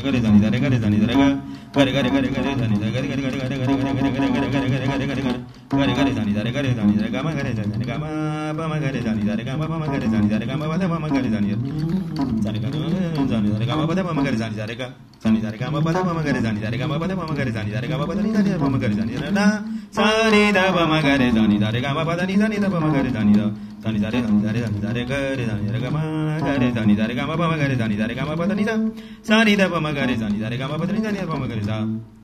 Sani da pa ma ga re sa ni da re ga ma pa da ni sa ni da pa ma ga re sa.